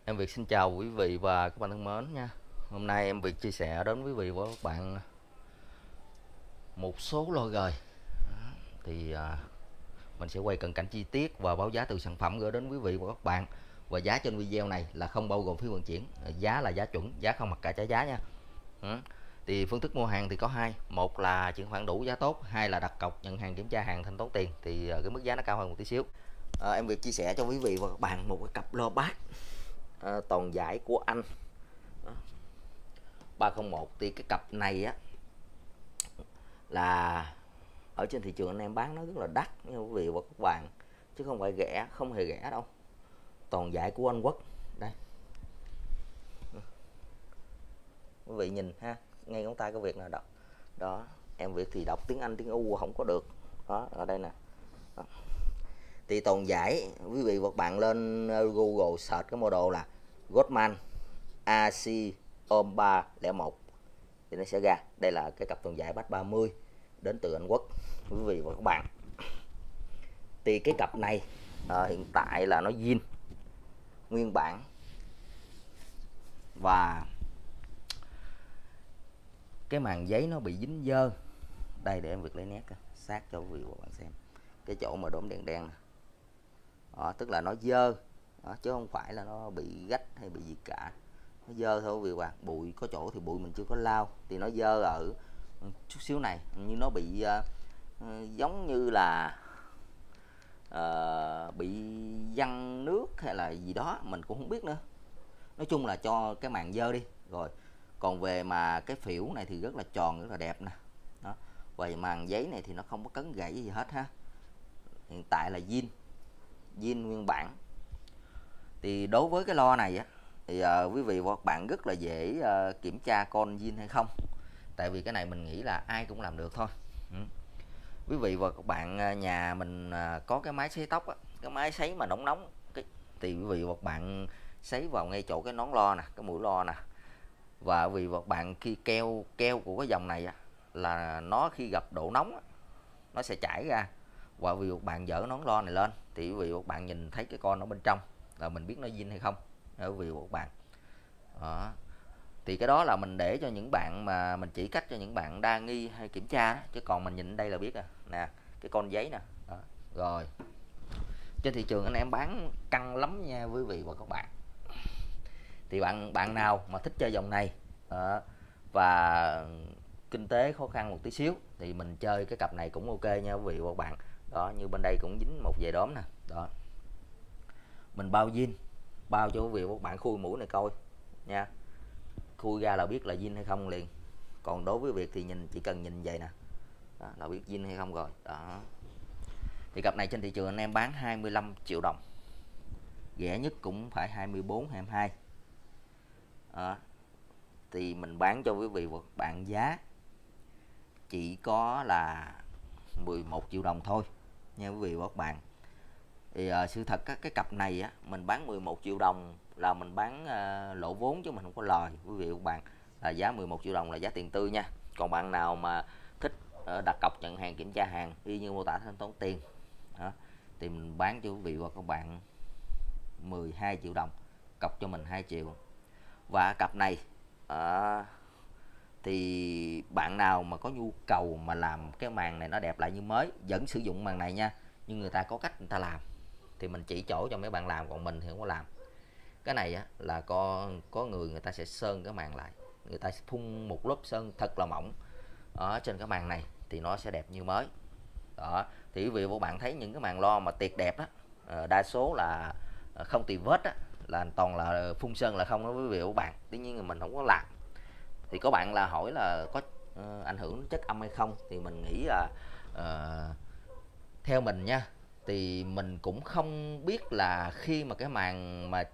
Em Việt xin chào quý vị và các bạn thân mến nha. Hôm nay em Việt chia sẻ đến quý vị và các bạn một số lô gời. Thì mình sẽ quay cận cảnh chi tiết và báo giá từ sản phẩm gửi đến quý vị và các bạn. Và giá trên video này là không bao gồm phí vận chuyển, giá là giá chuẩn, giá không mặc cả trả giá nha. Thì phương thức mua hàng thì có hai, một là chuyển khoản đủ giá tốt, hai là đặt cọc nhận hàng kiểm tra hàng thanh toán tiền, thì cái mức giá nó cao hơn một tí xíu. Em Việt chia sẻ cho quý vị và các bạn một cái cặp lo bát toàn giải của anh 301. Thì cái cặp này á là ở trên thị trường anh em bán nó rất là đắt nha quý vị và các bạn, chứ không phải rẻ, không hề rẻ đâu. Toàn giải của Anh Quốc đây, quý vị nhìn ha, ngay ngón tay có việc nào đó đó. Em Việt thì đọc tiếng Anh tiếng U không có được đó, ở đây nè đó. Thì toàn giải quý vị và các bạn lên Google search cái model là Goldman AC Om 301 thì nó sẽ ra. Đây là cái cặp toàn giải Bass 30 đến từ Anh Quốc quý vị và các bạn. Thì cái cặp này hiện tại là nó zin nguyên bản, và cái màng giấy nó bị dính dơ. Đây để em Việt lấy nét sát cho quý vị và các bạn xem cái chỗ mà đốm đen đen đó, tức là nó dơ đó, chứ không phải là nó bị gách hay bị gì cả. Nó dơ thôi quý vị và bạn. Bụi có chỗ thì bụi mình chưa có lau, thì nó dơ ở chút xíu này, như nó bị giống như là bị văng nước hay là gì đó, mình cũng không biết nữa. Nói chung là cho cái màng dơ đi rồi. Còn về mà cái phễu này thì rất là tròn, rất là đẹp nè đó. Và màng giấy này thì nó không có cấn gãy gì hết ha. Hiện tại là zin nguyên bản. Thì đối với cái lo này á thì quý vị và các bạn rất là dễ kiểm tra con zin hay không, tại vì cái này mình nghĩ là ai cũng làm được thôi. Quý vị và các bạn nhà mình có cái máy sấy tóc á, cái máy sấy mà nóng nóng thì quý vị và các bạn sấy vào ngay chỗ cái nón lo nè, cái mũi lo nè. Và quý vị và các bạn khi keo của cái dòng này á, là nó khi gặp độ nóng á, nó sẽ chảy ra. Và quý vị và các bạn dỡ nón lo này lên thì quý vị và các bạn nhìn thấy cái con ở bên trong là mình biết nó zin hay không quý vị và các bạn đó. Thì cái đó là mình để cho những bạn mà mình chỉ cách cho những bạn đa nghi hay kiểm tra đó. Chứ còn mình nhìn đây là biết nè, cái con giấy nè đó. Rồi trên thị trường anh em bán căng lắm nha quý vị và các bạn. Thì bạn nào mà thích chơi dòng này và kinh tế khó khăn một tí xíu thì mình chơi cái cặp này cũng ok nha quý vị và các bạn đó. Như bên đây cũng dính một vài đốm nè đó, mình bao zin, bao cho quý vị và các bạn khui mũi này coi nha, khui ra là biết là zin hay không liền. Còn đối với việc thì chỉ cần nhìn vậy nè đó, là biết zin hay không rồi đó. Thì cặp này trên thị trường anh em bán 25 triệu đồng, rẻ nhất cũng phải 24 22 đó. Thì mình bán cho quý vị và các bạn giá chỉ có là 11 triệu đồng thôi nha quý vị và các bạn. Thì sự thật cái cặp này á, mình bán 11 triệu đồng là mình bán lỗ vốn chứ mình không có lời quý vị và các bạn. Là giá 11 triệu đồng là giá tiền tươi nha. Còn bạn nào mà thích đặt cọc nhận hàng kiểm tra hàng y như mô tả thanh toán tiền đó, thì mình bán cho quý vị và các bạn 12 triệu đồng, cọc cho mình 2 triệu. Và cặp này thì bạn nào mà có nhu cầu mà làm cái màn này nó đẹp lại như mới, vẫn sử dụng màn này nha, nhưng người ta có cách người ta làm thì mình chỉ chỗ cho mấy bạn làm, còn mình thì không có làm. Cái này á, là có người ta sẽ sơn cái màn lại, người ta sẽ phun một lớp sơn thật là mỏng ở trên cái màn này thì nó sẽ đẹp như mới đó. Thì quý vị và các bạn thấy những cái màn lo mà tuyệt đẹp đó, đa số là không tì vết á, là toàn là phun sơn là không đó quý vị và các bạn. Tuy nhiên là mình không có làm. Thì có bạn là hỏi là có ảnh hưởng chất âm hay không, thì mình nghĩ là theo mình nha, thì mình cũng không biết là khi mà cái màn mà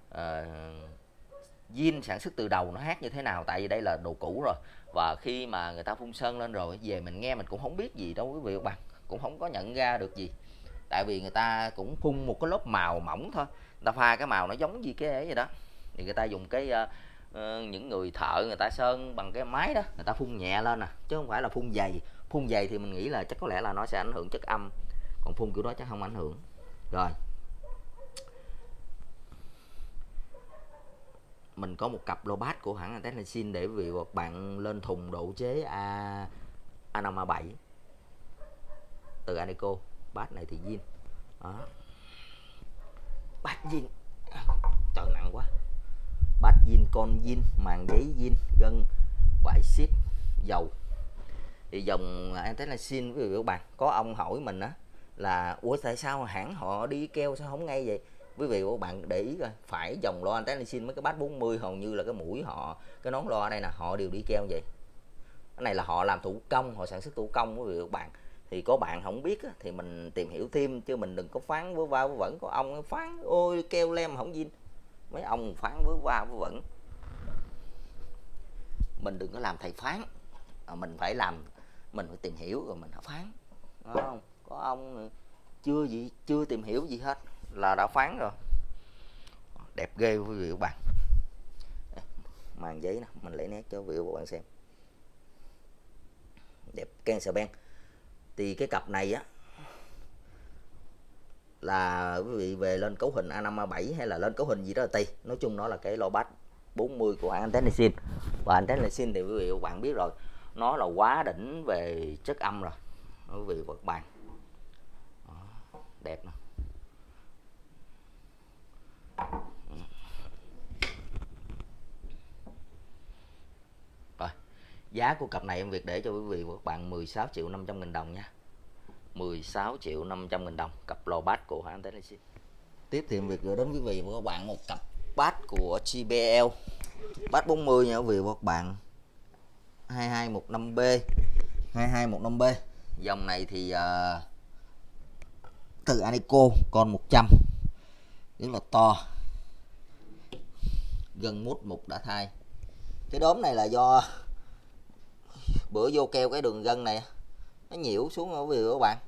zin sản xuất từ đầu nó hát như thế nào, tại vì đây là đồ cũ rồi. Và khi mà người ta phun sơn lên rồi về mình nghe mình cũng không biết gì đâu quý vị và các bạn, cũng không có nhận ra được gì, tại vì người ta cũng phun một cái lớp màu mỏng thôi, người ta pha cái màu nó giống như cái ấy vậy đó. Thì người ta dùng cái những người thợ người ta sơn bằng cái máy đó, người ta phun nhẹ lên nè, chứ không phải là phun dày. Phun dày thì mình nghĩ là chắc có lẽ là nó sẽ ảnh hưởng chất âm, còn phun kiểu đó chắc không ảnh hưởng. Rồi mình có một cặp low bass của hãng Antennasin để quý vị và các bạn lên thùng độ chế A5 A7 từ Aneco. Bass này thì zin đó, bass zin, trời nặng quá, bass zin, con zin, màn giấy zin, gân vải ship dầu. Thì dòng Antennasin quý vị và các bạn, có ông hỏi mình á là ủa tại sao hãng họ đi keo sao không ngay vậy? Quý vị và các bạn để ý coi, phải dòng loa Antennasin mấy cái bass 40 hầu như là cái mũi họ, cái nón loa đây nè, họ đều đi keo vậy. Cái này là họ làm thủ công, họ sản xuất thủ công quý vị và các bạn. Thì có bạn không biết á, thì mình tìm hiểu thêm chứ mình đừng có phán vớ va vớ vẩn. Có ông phán ôi keo lem không zin, mấy ông phán vớ va vớ vẩn, mình đừng có làm thầy phán, mình phải làm, mình phải tìm hiểu rồi mình phán, đúng không? Có ông chưa tìm hiểu gì hết là đã phán rồi. Đẹp ghê quý vị và các bạn. Màn giấy nè, mình lấy nét cho quý vị và các bạn xem, đẹp can sờ ben. Thì cái cặp này á là quý vị về lên cấu hình A5 A7 hay là lên cấu hình gì đó là tùy, nói chung nó là cái loa bass 40 của hãng Antennasin. Và Antennasin thì quý vị và các bạn biết rồi, nó là quá đỉnh về chất âm rồi quý vị và các bạn. Đó, đẹp nè. Rồi, giá của cặp này em Việt để cho quý vị và các bạn 16.500.000 đồng nha. 16.500.000 đồng cặp loa bass của hãng Antennasin. Tiếp thì em Việt gửi đến quý vị và các bạn một cặp bass của JBL, bass 40 nha quý vị và các bạn, 2215B 2215B. Dòng này thì từ Aneco, con 100, rất là to, gần mút mục đã thay. Cái đốm này là do bữa vô keo cái đường gân này nó nhiễu xuống quý vị và các bạn.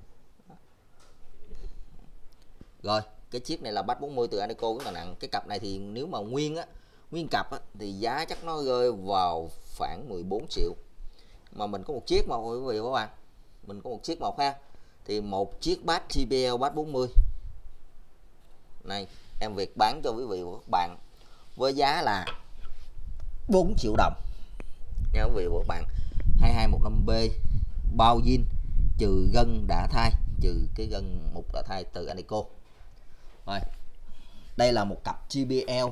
Rồi cái chiếc này là bass 40 từ Aneco, rất là nặng. Cái cặp này thì nếu mà nguyên cặp á, thì giá chắc nó rơi vào khoảng 14 triệu. Mà mình có một chiếc mà quý vị và các bạn, mình có một chiếc một ha. Thì một chiếc bass JBL bass 40 này em Việt bán cho quý vị và các bạn với giá là 4 triệu đồng nha quý vị và các bạn. 2215B bao zin, trừ gân đã thay, trừ cái gân mục đã thay từ Aneco. Rồi đây là một cặp JBL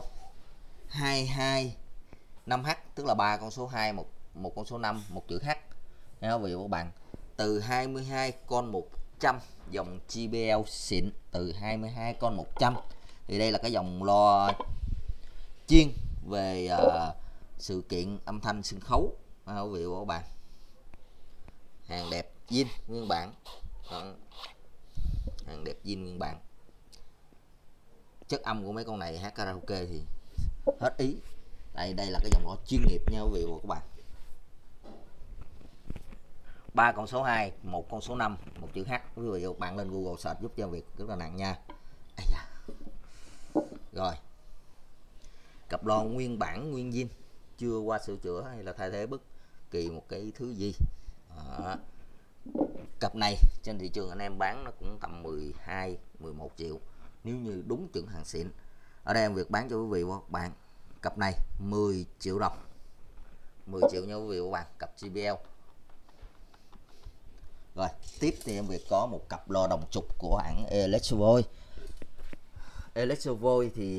225H, tức là 3 con số 2, một con số 5, một chữ H nha quý vị và các bạn. Từ 22 con 100, dòng JBL xịn từ 22 con 100. Thì đây là cái dòng loa chuyên về sự kiện âm thanh sân khấu quý vị và các bạn. Hàng đẹp zin nguyên bản. Hàng đẹp zin nguyên bản. Chất âm của mấy con này hát karaoke thì hết ý. Đây là cái dòng loa chuyên nghiệp nha quý vị và các bạn. 3 con số 2, một con số 5, một chữ H. Quý vị và các bạn lên Google search giúp cho Việt, rất là nặng nha. Rồi cặp loa nguyên bản nguyên zin, chưa qua sửa chữa hay là thay thế bất kỳ một cái thứ gì. Cặp này trên thị trường anh em bán nó cũng tầm 12, 11 triệu nếu như đúng chuẩn hàng xịn. Ở đây em Việt bán cho quý vị và các bạn cặp này 10 triệu đồng, 10 triệu nha quý vị và các bạn, cặp JBL. Rồi tiếp thì em Việt có một cặp loa đồng trục của hãng Electrovoice. Electrovoice thì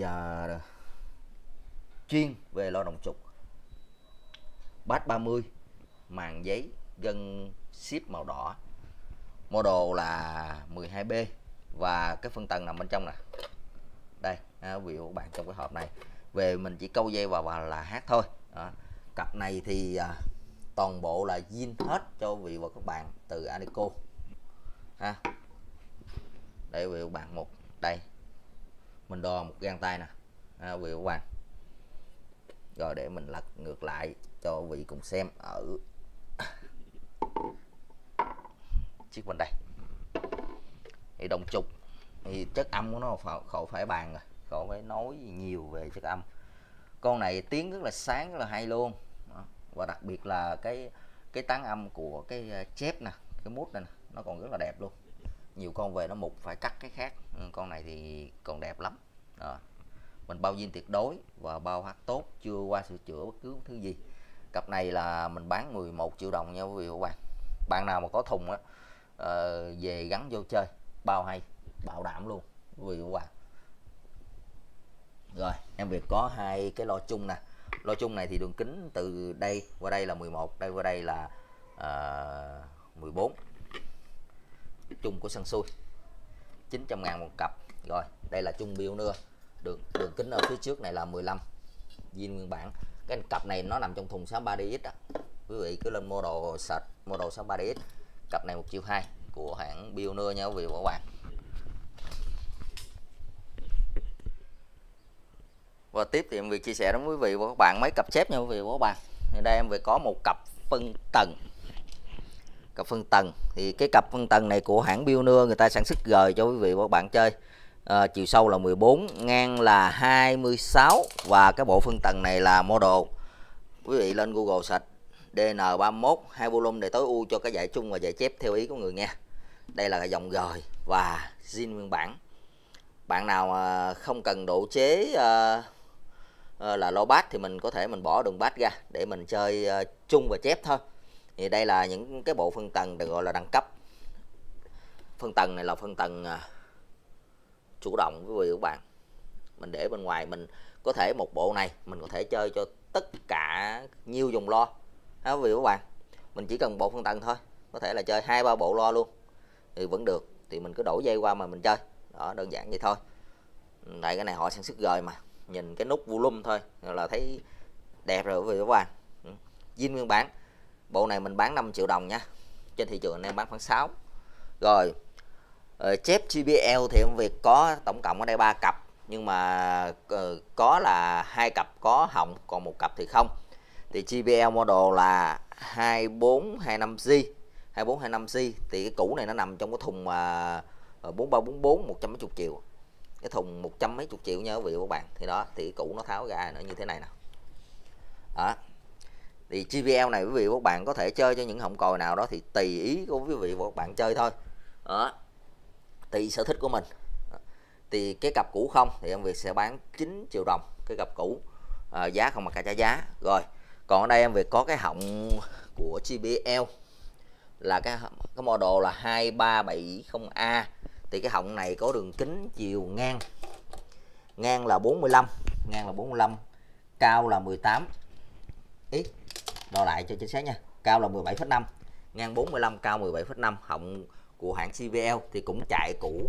chuyên về loa đồng trục, bass 30, màn giấy, gân ship màu đỏ, model là 12B và cái phân tầng nằm bên trong nè. Đây quý vị và các bạn, trong cái hộp này về mình chỉ câu dây vào và là hát thôi. Cặp này thì toàn bộ là zin hết cho quý vị và các bạn từ Aneco ha. Đây quý vị và các bạn, một đây mình đo một gang tay nè quý vị và các bạn. Rồi để mình lật ngược lại cho quý vị cùng xem ở chiếc bên đây. Thì đồng trục thì chất âm của nó khỏi phải bàn rồi, khỏi phải nói nhiều về chất âm. Con này tiếng rất là sáng, rất là hay luôn. Và đặc biệt là cái tán âm của cái chép nè, cái mút này nè, nó còn rất là đẹp luôn. Nhiều con về nó mục phải cắt cái khác, con này thì còn đẹp lắm. mình bao zin tuyệt đối và bao hát tốt, chưa qua sửa chữa bất cứ thứ gì. Cặp này là mình bán 11 triệu đồng nha quý vị và các bạn. Bạn nào mà có thùng á, về gắn vô chơi bao hay, bảo đảm luôn quý vị và các bạn. Rồi em Việt có hai cái lo chung nè. Lo chung này thì đường kính từ đây qua đây là 11, đây qua đây là 14. Chung của săn xui 900.000 một cặp. Rồi đây là chung Pioneer, đường kính ở phía trước này là 15, zin nguyên bản. Cái cặp này nó nằm trong thùng 63DX á, quý vị cứ lên model search model 63DX. Cặp này 1,2 triệu của hãng Pioneer nha quý vị và các bạn. Và tiếp thì em Việt chia sẻ đến quý vị và các bạn mấy cặp chép nha quý vị và các bạn. Thì đây em Việt có một cặp phân tầng. Cặp phân tầng thì cái cặp phân tầng này của hãng Pioneer, người ta sản xuất gời cho quý vị và các bạn chơi. Chiều sâu là 14, ngang là 26 và cái bộ phân tầng này là model. Quý vị lên Google search DN31, 2 volume để tối ưu cho cái dải chung và dải chép theo ý của người nha. Đây là dòng gời và zin nguyên bản. Bạn nào mà không cần độ chế là low bass thì mình có thể mình bỏ đường bass ra để mình chơi chung và chép thôi. Thì đây là những cái bộ phân tầng được gọi là đẳng cấp. Phân tầng này là phân tầng chủ động quý vị và các bạn. Mình để bên ngoài, mình có thể một bộ này mình có thể chơi cho tất cả nhiều dòng lo quý vị và các bạn. Mình chỉ cần bộ phân tầng thôi, có thể là chơi 2-3 bộ lo luôn thì vẫn được. Thì mình cứ đổ dây qua mà mình chơi đó, đơn giản vậy thôi. Tại cái này họ sản xuất gời mà, nhìn cái nút volume thôi là thấy đẹp rồi quý vị và các bạn. Zin nguyên bản. Bộ này mình bán 5 triệu đồng nha, trên thị trường anh em bán khoảng 6. Rồi chép JBL thì em Việt có tổng cộng ở đây 3 cặp, nhưng mà có là 2 cặp có họng, còn 1 cặp thì không. Thì JBL model là 2425G 2425G thì cái cũ này nó nằm trong cái thùng 4344, 100 mấy chục triệu. Cái thùng 100 mấy chục triệu nha quý vị và các bạn. Thì đó, thì cái cũ nó tháo ra nó như thế này nè. Đó. Thì JBL này quý vị và các bạn có thể chơi cho những họng còi nào đó thì tùy ý của quý vị và các bạn chơi thôi. Đó. Tùy sở thích của mình. Thì cái cặp cũ không thì em Việt sẽ bán 9 triệu đồng cái cặp cũ, giá không mặc cả trả giá. Rồi còn ở đây em Việt có cái họng của JBL là cái model là 2370A. Thì cái họng này có đường kính chiều ngang là 45, cao là 18 x, đo lại cho chính xác nha, cao là 17,5, ngang 45, cao 17,5. Họng của hãng JBL thì cũng chạy cũ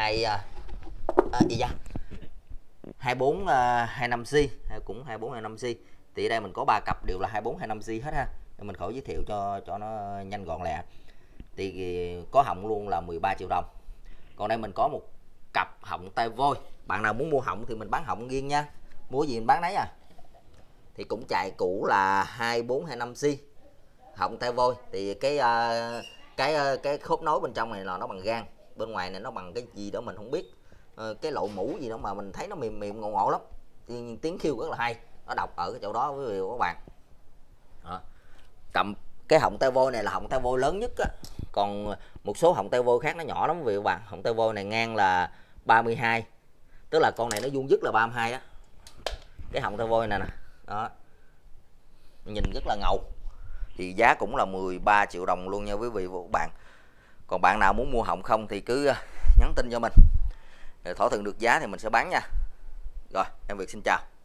2425G, cũng 2425G. Thì ở đây mình có 3 cặp đều là 2425G hết ha. Để mình khỏi giới thiệu cho nó nhanh gọn lẹ. Thì có họng luôn là 13 triệu đồng. Còn đây mình có một cặp họng tai voi. Bạn nào muốn mua họng thì mình bán họng riêng nha, mua gì mình bán đấy à. Thì cũng chạy cũ là 2425G, họng tai voi. Thì cái khớp nối bên trong này là nó bằng gan, bên ngoài này nó bằng cái gì đó mình không biết, cái lỗ mũ gì đó mà mình thấy nó mềm ngộ ngộ lắm. Tiếng kêu rất là hay, nó độc ở cái chỗ đó quý vị và các bạn. Đó. Cầm cái họng tai voi này là họng tai voi lớn nhất á. Còn một số họng tai voi khác nó nhỏ lắm quý vị và các bạn. Họng tai voi này ngang là 32, tức là con này nó vuông dứt là 32 á. Cái họng tai voi này nè, đó, nhìn rất là ngầu. Thì giá cũng là 13 triệu đồng luôn nha quý vị và các bạn. Còn bạn nào muốn mua họng không thì cứ nhắn tin cho mình, thỏa thuận được giá thì mình sẽ bán nha. Rồi em Việt xin chào.